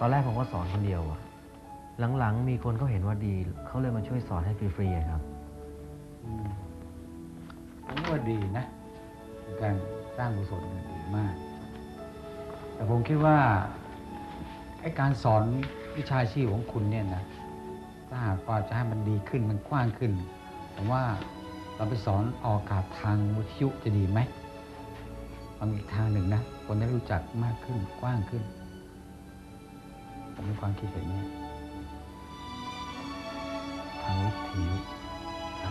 อนแรกผมก็สอนคนเดียวอะหลังๆมีคนเขาเห็นว่าดีเขาเลยมาช่วยสอนให้ฟรีๆครับอันนี้ว่าดีนะการสร้างกุศลดีมากแต่ผมคิดว่าไอ้การสอนวิชาชีพของคุณเนี่ยนะถ้าหากว่าจะให้มันดีขึ้นมันกว้างขึ้นผมว่าเราไปสอนออกอากาศทางวิทยุจะดีไหมมันอีกทางหนึ่งนะคนได้รู้จักมากขึ้นกว้างขึ้นผมมีความคิดแบบนี้ทางวิทยุครับ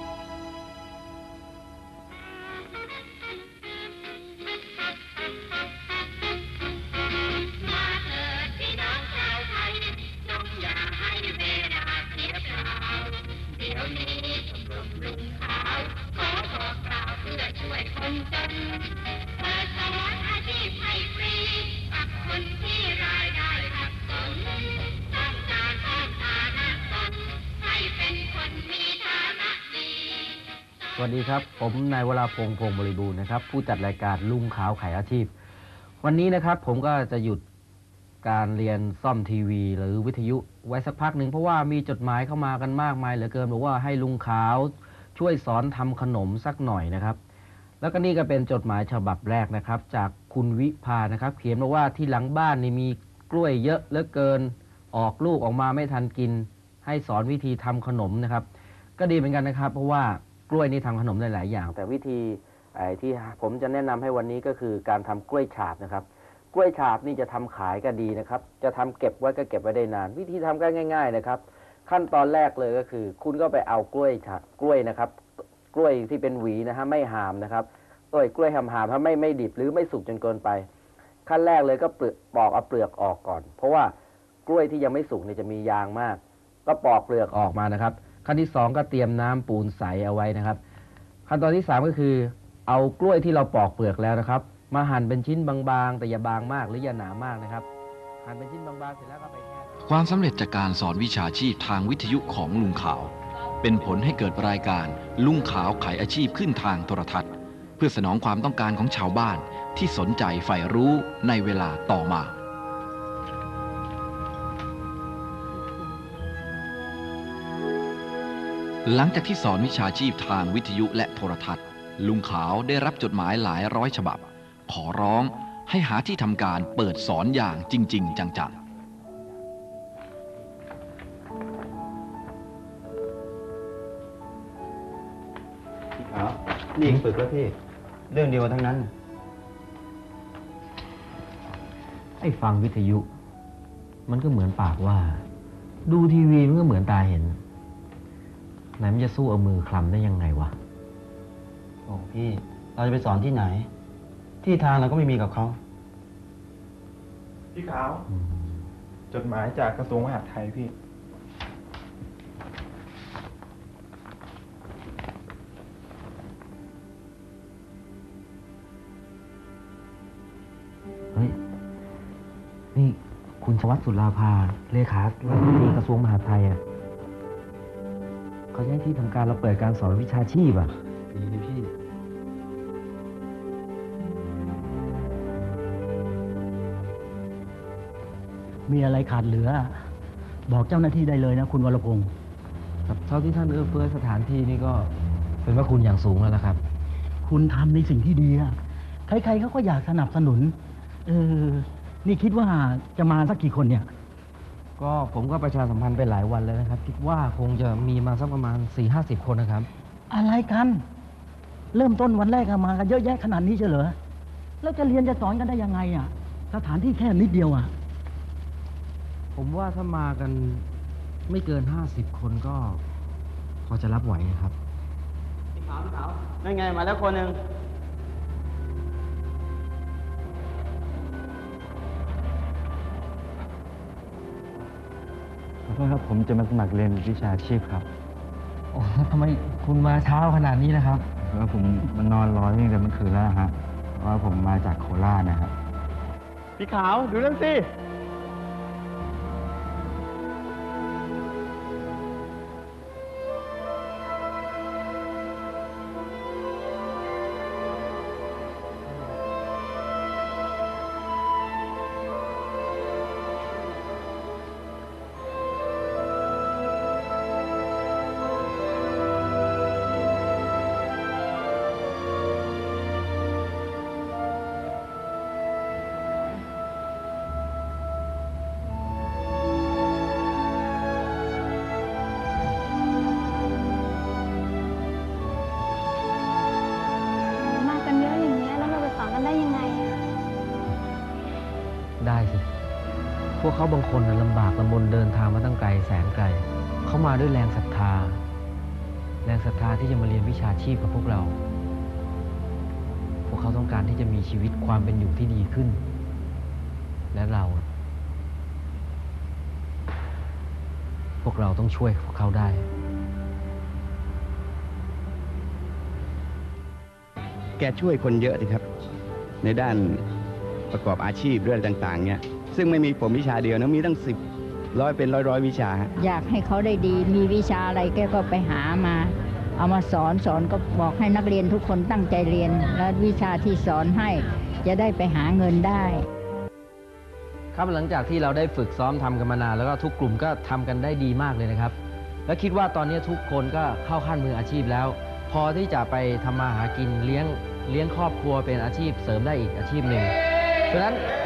สวัสดีครับผมนายวราพงษ์ พงษ์บริบูรณ์นะครับผู้จัดรายการลุงขาวขายอาชีพวันนี้นะครับผมก็จะหยุดการเรียนซ่อมทีวีหรือวิทยุไว้สักพักหนึ่งเพราะว่ามีจดหมายเข้ามากันมากมายเหลือเกินบอกว่าให้ลุงขาวช่วยสอนทำขนมสักหน่อยนะครับแล้วก็นี่ก็เป็นจดหมายฉบับแรกนะครับจากคุณวิภานะครับเขียนมาว่าที่หลังบ้านนี่มีกล้วยเยอะเหลือเกินออกลูกออกมาไม่ทันกินให้สอนวิธีทำขนมนะครับก็ดีเหมือนกันนะครับเพราะว่ากล้วยนี่ทำขนมได้หลายอย่างแต่วิธีที่ผมจะแนะนำให้วันนี้ก็คือการทำกล้วยฉาบนะครับกล้วยฉาบนี่จะทำขายก็ดีนะครับจะทำเก็บไว้ก็เก็บไว้ได้นานวิธีทำก็ง่ายๆนะครับขั้นตอนแรกเลยก็คือคุณก็ไปเอากล้วยนะครับกล้วยที่เป็นหวีนะฮะไม่หามนะครับกล้วยหามถ้าไม่ดิบหรือไม่สุกจนเกินไปขั้นแรกเลยก็ปอกเอาเปลือกออกก่อนเพราะว่ากล้วยที่ยังไม่สุกเนี่ยจะมียางมากก็ปอกเปลือกออกมานะครับขั้นที่2ก็เตรียมน้ำปูนใสเอาไว้นะครับขั้นตอนที่3ก็คือเอากล้วยที่เราปอกเปลือกแล้วนะครับมาหั่นเป็นชิ้นบางๆแต่อย่าบางมากหรืออย่าหนามากนะครับหั่นเป็นชิ้นบางๆเสร็จแล้วก็ไปแช่ความสำเร็จจากการสอนวิชาชีพทางวิทยุของลุงขาวเป็นผลให้เกิดรายการลุงขาวขายอาชีพขึ้นทางโทรทัศน์เพื่อสนองความต้องการของชาวบ้านที่สนใจใฝ่รู้ในเวลาต่อมาหลังจากที่สอนวิชาชีพทางวิทยุและโทรทัศน์ลุงขาวได้รับจดหมายหลายร้อยฉบับขอร้องให้หาที่ทำการเปิดสอนอย่างจริงๆจังๆพี่ขาวนี่ฝึกแล้วพี่เรื่องเดียวทั้งนั้นไอ้ฟังวิทยุมันก็เหมือนปากว่าดูทีวีมันก็เหมือนตาเห็นไหนมันจะสู้เอามือคลำได้ยังไงวะโอ้พี่เราจะไปสอนที่ไหนที่ทางเราก็ไม่มีกับเขาพี่ขาวจดหมายจากกระทรวงมหาดไทยพี่เฮ้ยนี่คุณชวัฒน์ สุราภาเลขารัฐมนตรีกระทรวงมหาดไทยอ่ะเขาจะให้ที่ทำการเราเปิดการสอนวิชาชีพอ่ะดีนะพี่มีอะไรขาดเหลือบอกเจ้าหน้าที่ได้เลยนะคุณวรพงศ์ครับเท่าที่ท่านเอื้อเฟื้อสถานที่นี่ก็เป็นพระคุณอย่างสูงแล้วนะครับคุณทำในสิ่งที่ดีอะใครๆเขาก็อยากสนับสนุนนี่คิดว่าจะมาสักกี่คนเนี่ยก็ผมก็ประชาสัมพันธ์ไปหลายวันแล้วนะครับคิดว่าคงจะมีมาสักประมาณ 4-50 คนนะครับอะไรกันเริ่มต้นวันแรกมากันเยอะแยะขนาดนี้เฉลอแล้วจะเรียนจะสอนกันได้ยังไงอ่ะสถานที่แค่นิดเดียวอ่ะผมว่าถ้ามากันไม่เกิน50 คนก็พอจะรับไหวนะครับพี่ขาวนั่นไงมาแล้วคนหนึ่งขอโทษครับผมจะมาสมัครเรียนวิชาชีพครับโอ้ทำไมคุณมาเช้าขนาดนี้นะครับเพราะผมมันนอนรอตั้งแต่เมื่อคืนแล้วฮะเพราะว่าผมมาจากโคราชนะครับพี่ขาวดูนั่นสิพวกเขาบางคนน่ะลำบากลำบนเดินทางมาตั้งไกลแสนไกล เขามาด้วยแรงศรัทธา แรงศรัทธาที่จะมาเรียนวิชาชีพกับพวกเรา พวกเขาต้องการที่จะมีชีวิตความเป็นอยู่ที่ดีขึ้น และพวกเราต้องช่วยพวกเขาได้แกช่วยคนเยอะสิครับ ในด้านประกอบอาชีพเรื่องต่างๆเนี่ยซึ่งไม่มีผมวิชาเดียวนะมีตั้ง10เป็นร้อยวิชาอยากให้เขาได้ดีมีวิชาอะไรแกก็ไปหามา เอามาสอนก็บอกให้นักเรียนทุกคนตั้งใจเรียนและวิชาที่สอนให้จะได้ไปหาเงินได้ครับหลังจากที่เราได้ฝึกซ้อมทำกันมานานแล้วก็ทุกกลุ่มก็ทำกันได้ดีมากเลยนะครับ และคิดว่าตอนนี้ทุกคนก็เข้าขั้นมืออาชีพแล้ว พอที่จะไปทำมาหากินเลี้ยงครอบครัวเป็นอาชีพเสริมได้อีกอาชีพหนึ่งเพราะฉะนั้น